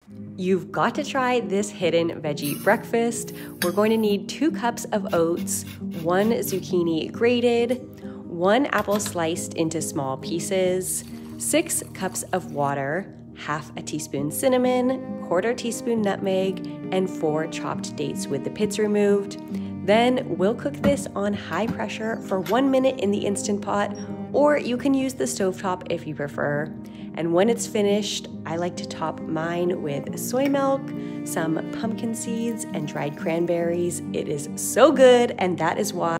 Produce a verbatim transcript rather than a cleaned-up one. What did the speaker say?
You've got to try this hidden veggie breakfast. We're going to need two cups of oats, one zucchini grated, one apple sliced into small pieces, six cups of water, half a teaspoon cinnamon, quarter teaspoon nutmeg, and four chopped dates with the pits removed. Then we'll cook this on high pressure for one minute in the Instant Pot, or you can use the stovetop if you prefer. And when it's finished, I like to top mine with soy milk, some pumpkin seeds, and dried cranberries. It is so good, and that is why